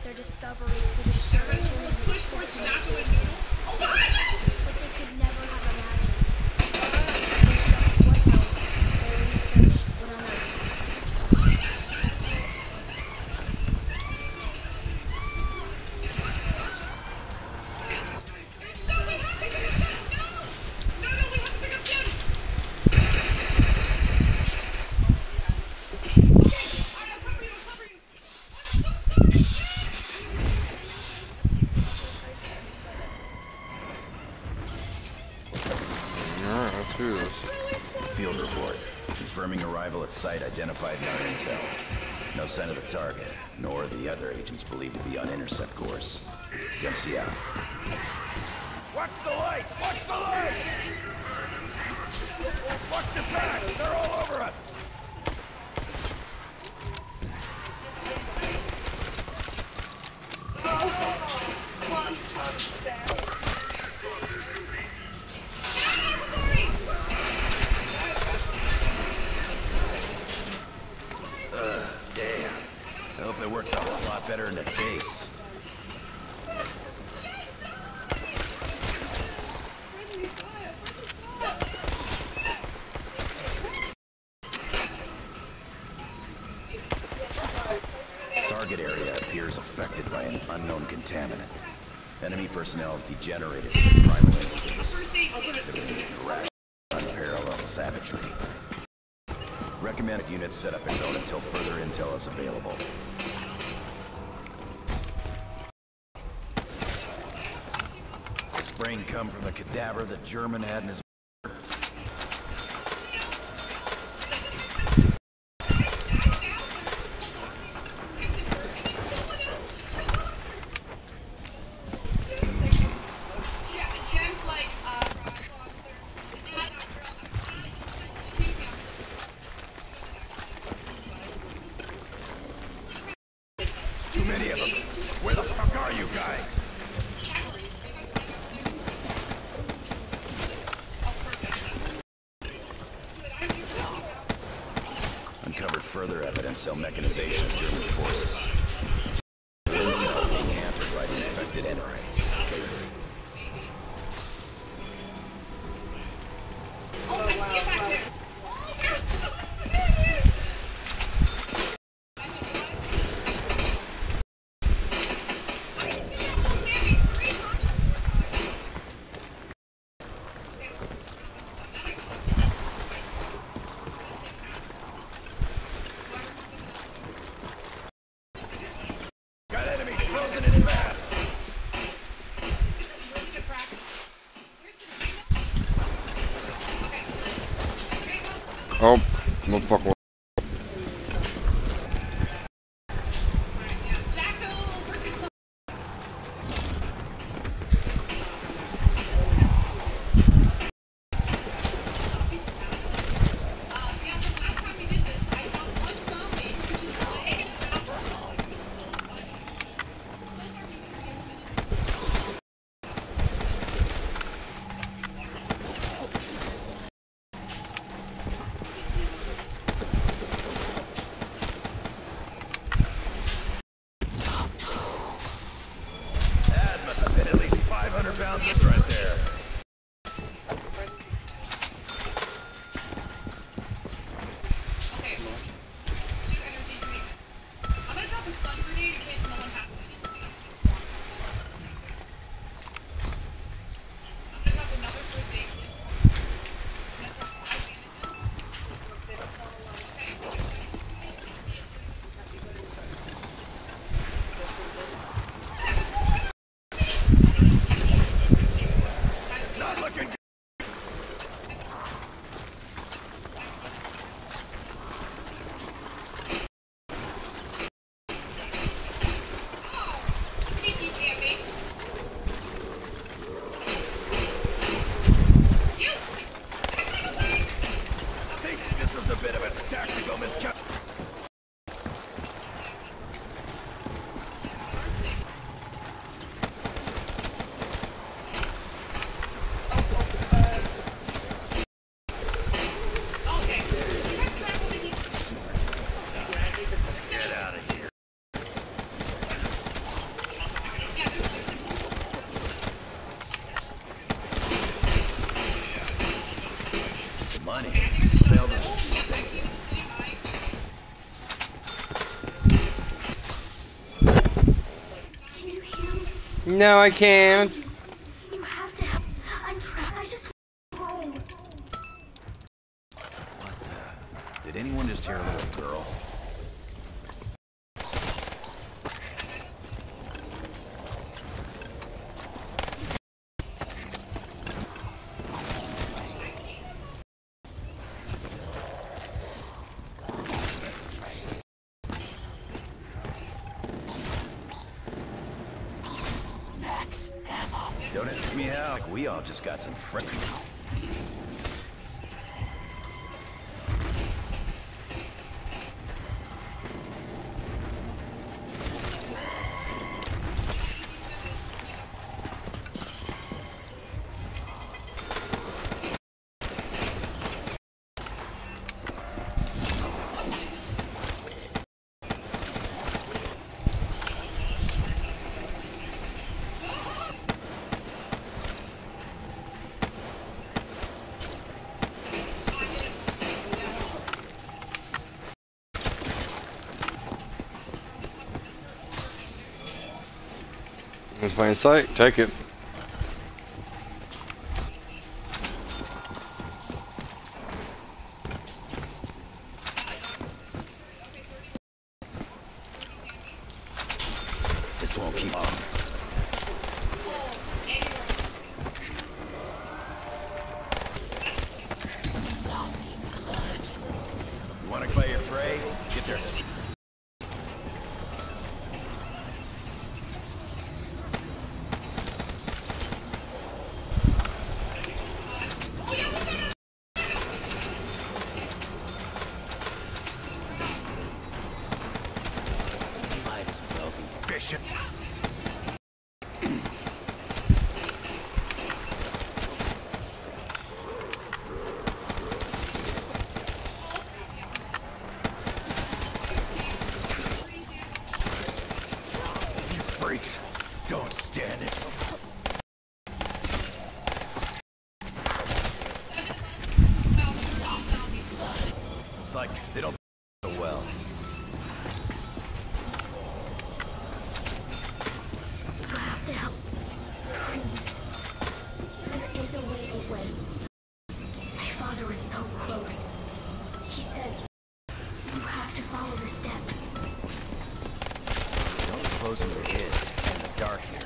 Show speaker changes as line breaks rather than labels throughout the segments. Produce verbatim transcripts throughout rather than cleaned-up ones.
their discoveries would assure
Everyone, let's push towards Jaco and Noodle. Oh, behind you!
but they could never have imagined. Just what else their research would unearth.
Field report. Confirming arrival at site identified in our intel. No sign of the target, nor the other agents believed to be on intercept course. Dempsey out. Watch the light! Watch the light! Watch your back! They're all over us! I hope it works out a lot better than it tastes. Target area appears affected by an unknown contaminant. Enemy personnel have degenerated to their primal instincts, exhibiting irrational, unparalleled savagery. Recommended units set up a zone until further intel is available. This brain come from the cadaver that German had in his... Too many of them. Where the fuck are you guys? Uncovered further evidence of mechanization of German forces. Intel being hampered by the infected enemy.
Oh, I see it back there. Oh, there's so
Oh, motherfucker.
Pounds is right there.
Okay. Two energy drinks. I'm gonna drop a stun grenade in case no one has any. I'm gonna drop another first aid. I'm gonna drop five bandages.
Not looking good.
No, I can't.
Please, you have to help. I'm trapped. I just want home.
Did anyone just hear a little girl? Don't it me out like we all just got some friend.
In plain sight, take it.
This won't keep on. You wanna play your prey? Get there. Might as well be bishop. You freaks, don't stand it. It's like they don't so well.
You have to help. Please. There is a way to win. My father was so close. He said, you have to follow the steps.
Don't close your head in the dark here.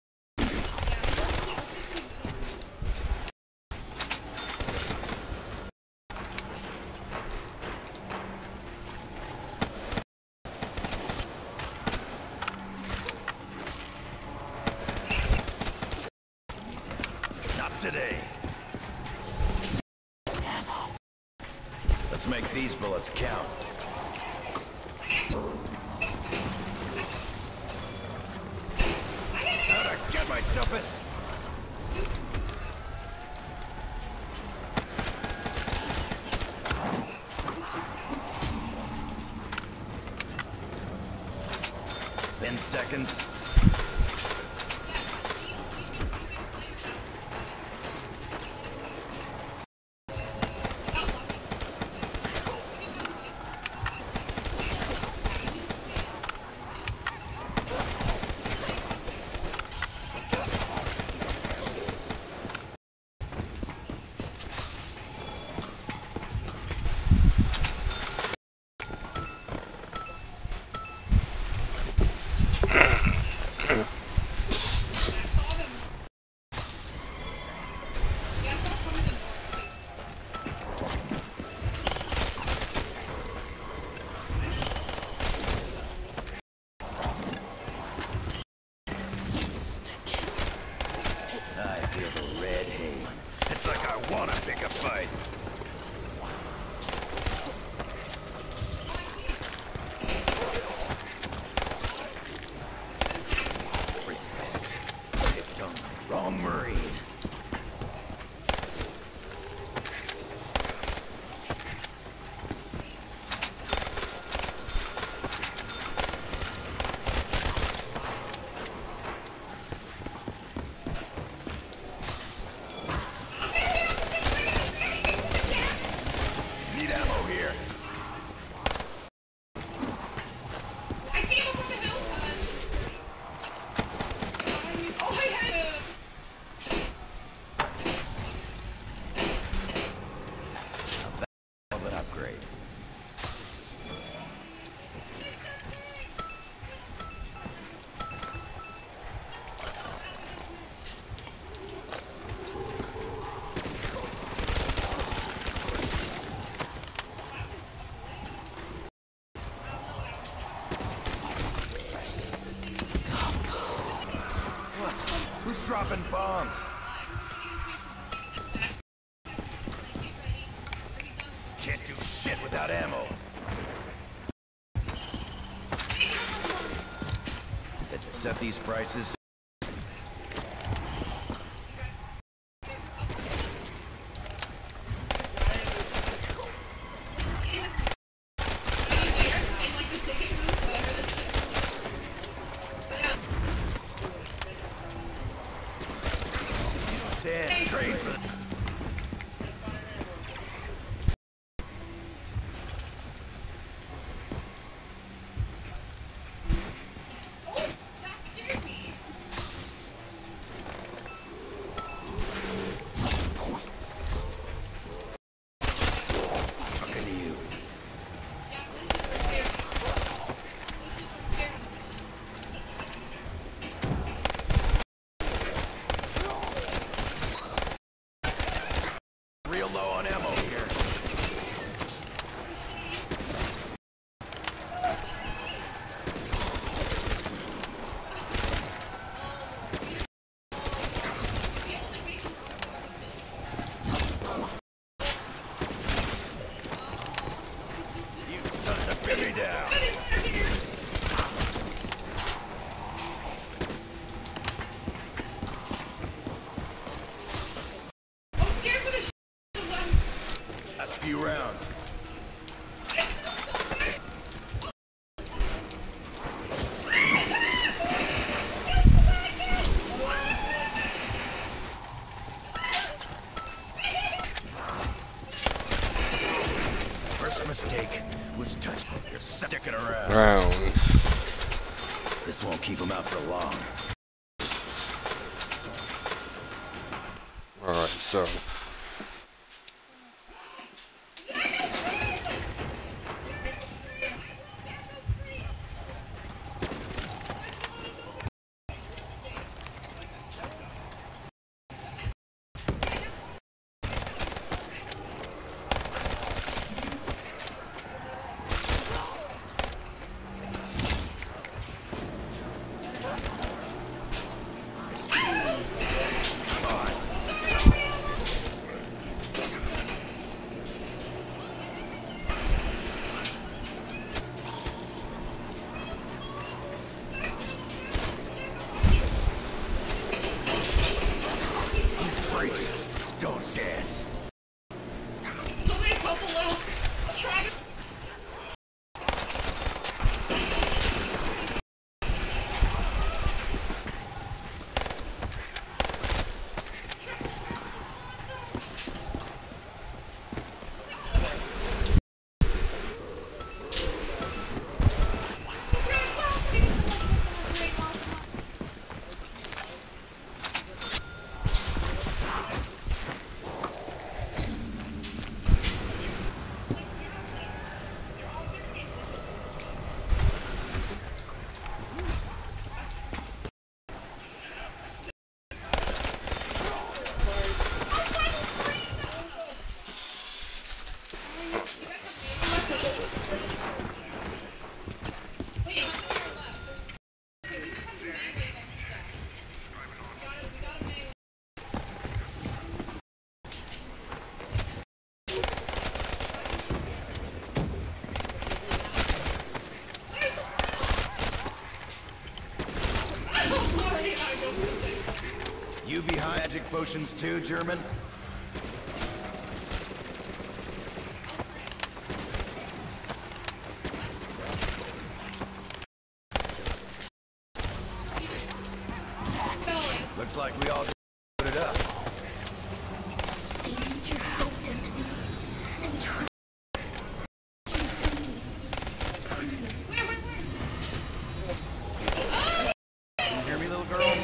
Not today. Let's make these bullets count. How'd I get myself this? Ten seconds. I feel the red haze. It's like I wanna pick a fight. Freak. It's done. Wrong Marine. dropping bombs. Can't do shit without ammo. Set these prices. Ten, trade for the real low on ammo here. You sons of bitch down.
I'm scared for this shit. West.
Last few rounds.
They're still so big.
First mistake was touch. You're sticking around.
Round.
This won't keep him out for long.
Alright, so.
Freaks, don't dance.
There's only a couple left. I'll try to.
You behind magic potions too, German? Looks like we all put it up.
I need your help, Dempsey. I'm trying to free me. Please.
Can you hear me, little girl?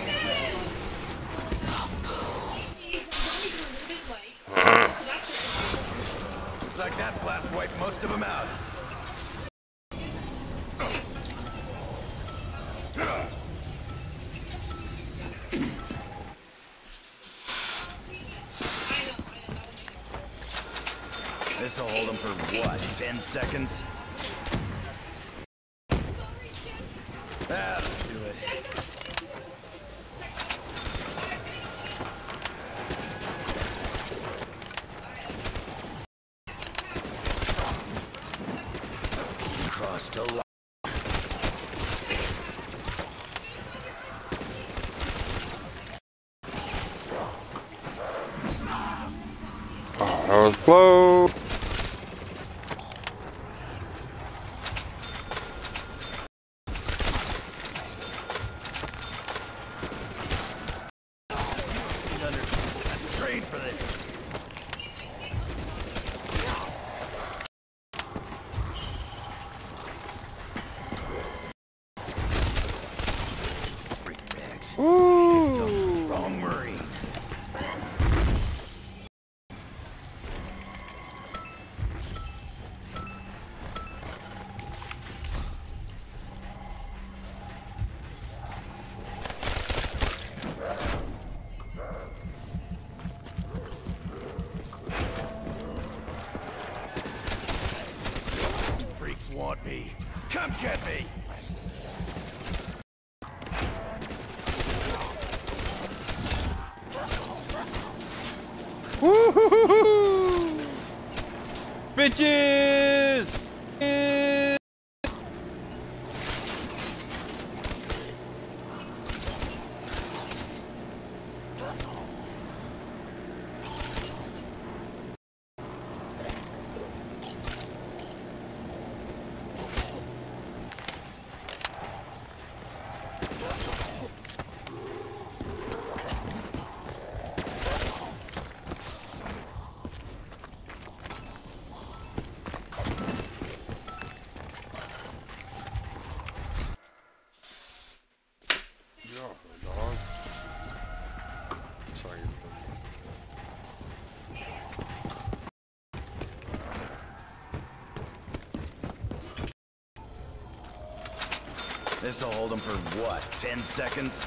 Looks like that blast wiped most of them out. This'll hold them for what, ten seconds? That'll do it.
was close.
Trained for this. Freak bags.
Ooh.
Wrong Marine. Freaks want me. Come get me.
Woo-hoo-hoo-hoo. Bitches!
This'll hold them for what, ten seconds?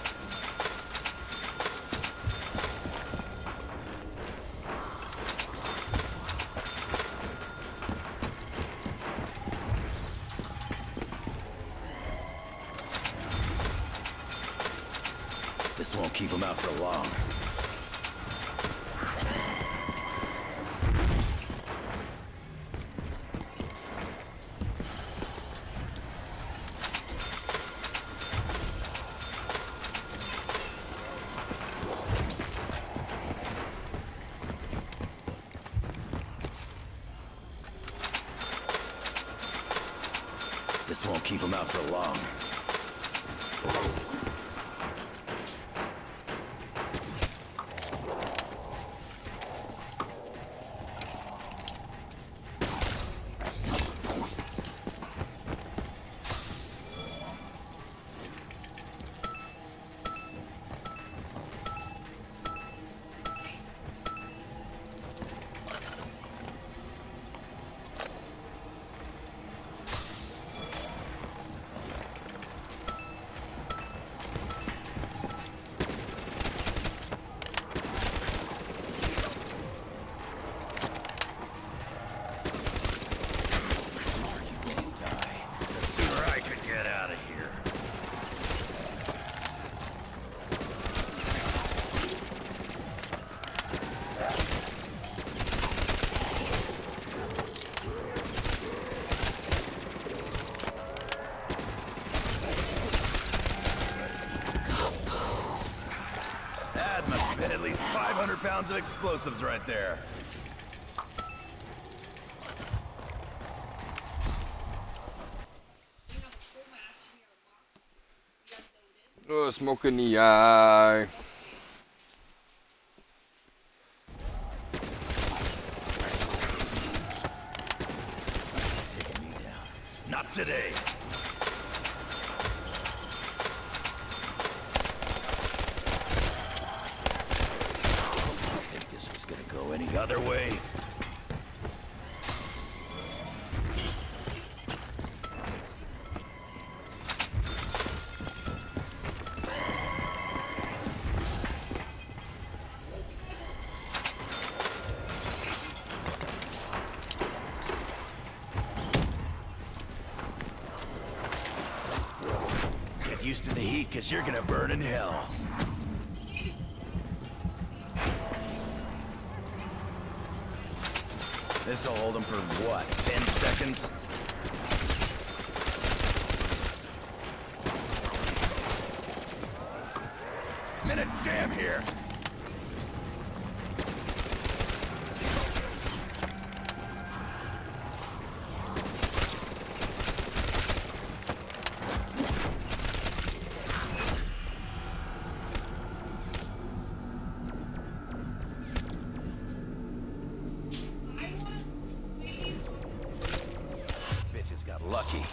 This won't keep them out for long. This won't keep them out for long. Points. That must have been at least five hundred pounds of explosives right there.
Oh, smoke in the eye.
Taking me down. Not today. I think this was gonna go any other way. Get used to the heat, because you're gonna burn in hell. This'll hold them for what, ten seconds? Minute jam here. key.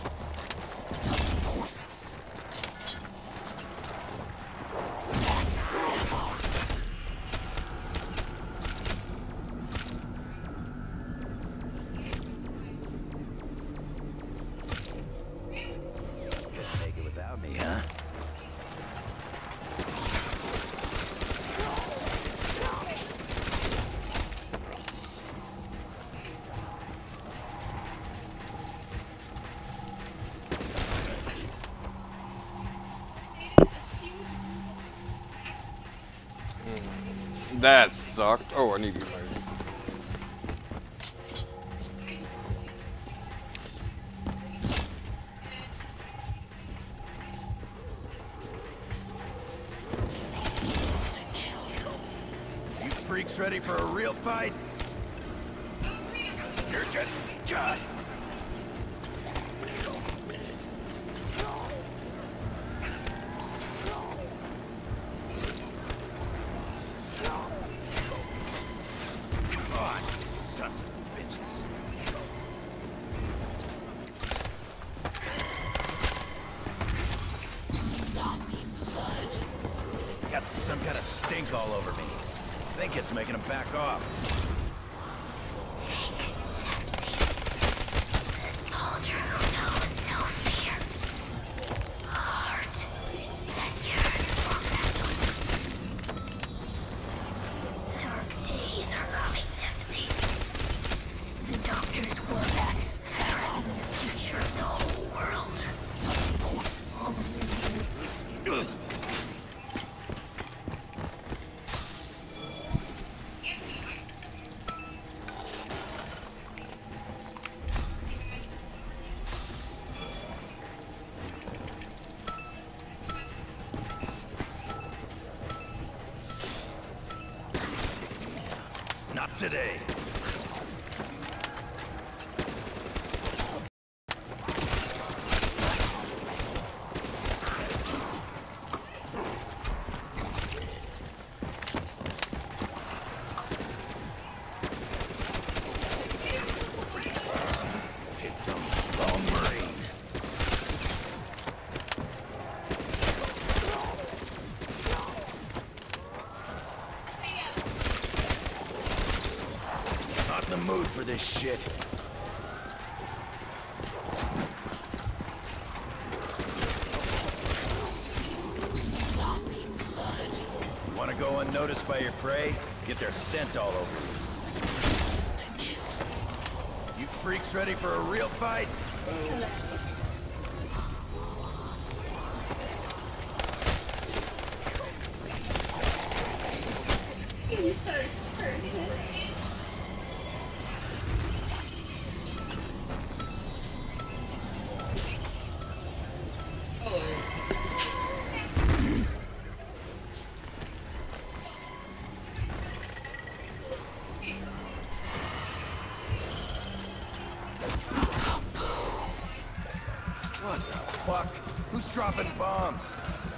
Couldn't make it without me, huh?
That sucked. Oh, I need to get my.
You freaks ready for a real fight? You're good. God. Come on, you sons of bitches. Zombie blood. Got some kind of stink all over me. I think it's making them back off.
Take Dempsey. A soldier who knows no fear. A heart that yearns for battle. Dark days are coming, Dempsey. The doctor's words threaten the future of the whole world.
Not today. Picked him. Lone Marine. Not in the mood for this shit. Zombie blood. Want to go unnoticed by your prey? Get their scent all over you. You freaks ready for a real fight? What the fuck? Who's dropping bombs?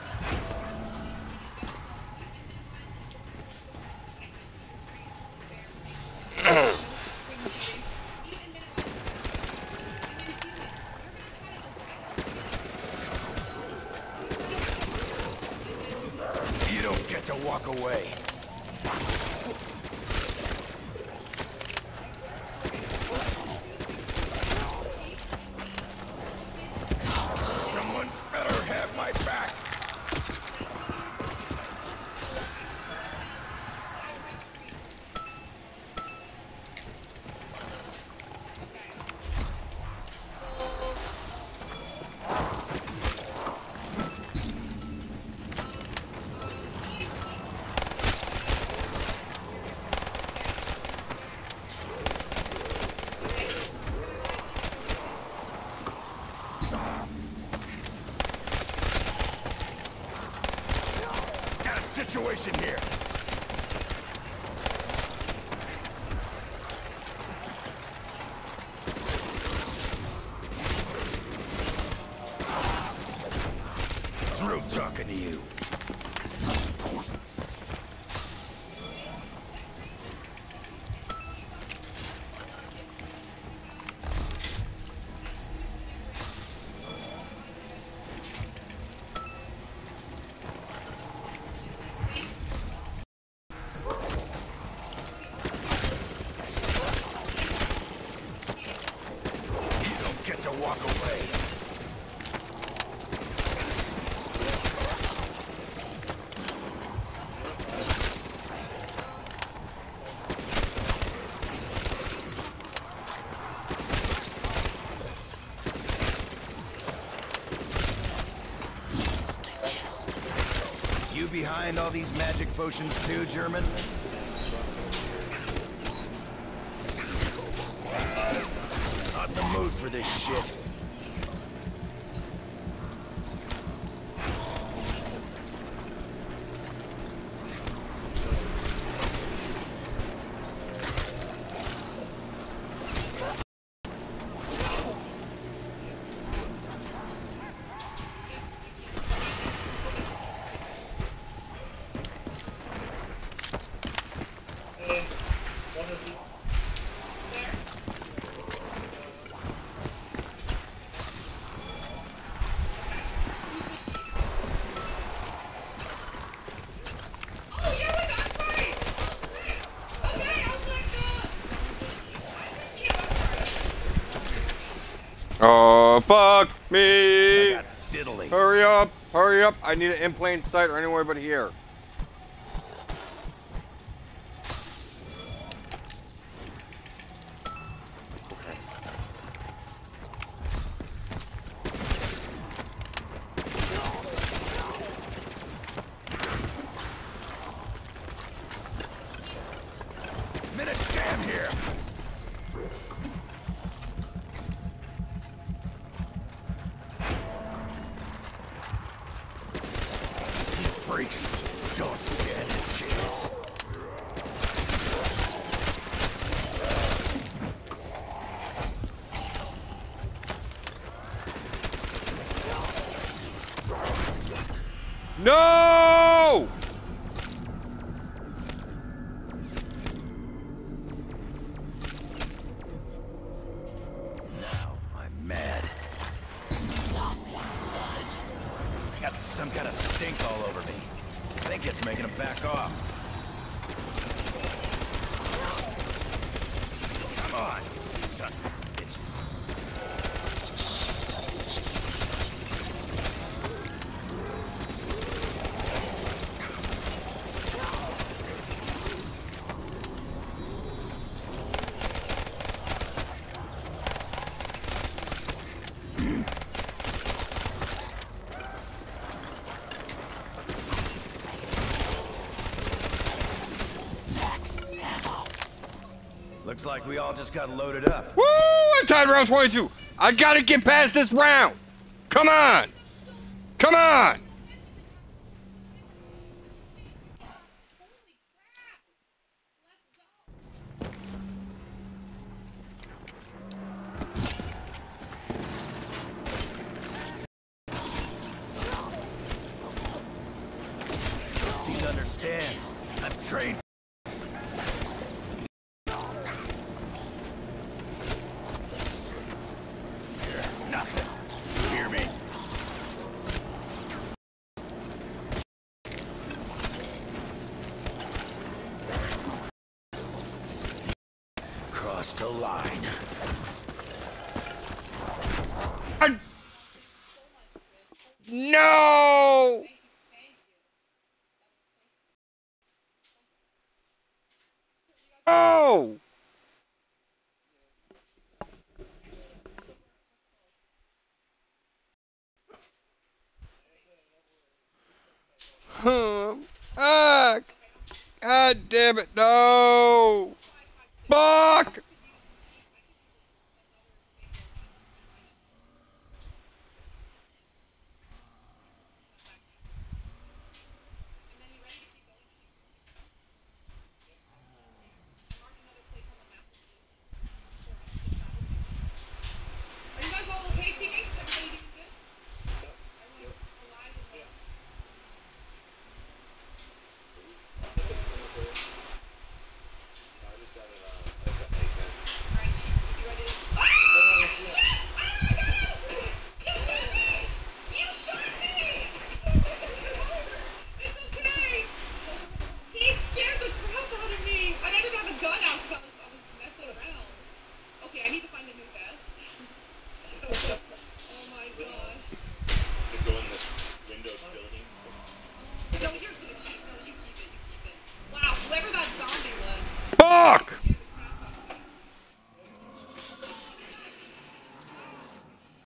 You don't get to walk away. Someone better have my back. Got a situation here. Through talking to you. Points. You behind all these magic potions too, German? Not in the mood for this shit.
Oh, fuck me!
Diddly.
Hurry up! Hurry up! I need it in plain sight or anywhere but here.
Minute jam here. Freaks, don't stand a chance.
No!
Now I'm mad. Zombie blood. I got some kind of stink all over me. I think it's making him back off. Come on, sons of bitches. Looks like we all just got loaded up.
Woo! I'm tied round twenty-two. I gotta get past this round. Come on! Come on!
Seem to understand. I'm trained. Nothing. Hear me? Crossed a line.
I... No! No! Fuck! God damn it, no! Fuck!